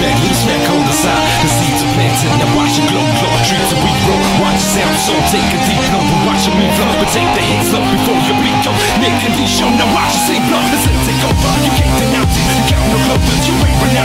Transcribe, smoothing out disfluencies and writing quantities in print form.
back, leaves back on the side. The seeds are planted, now watch it glow, glow. Trees are weak, grow, watch it sound so. Take a deep blow, but watch it move, but take the hits up before you bleed, yo. Nick and D show, now watch it see blood. Let's take over, you can't denounce it. You count no clovers, you ain't renowned.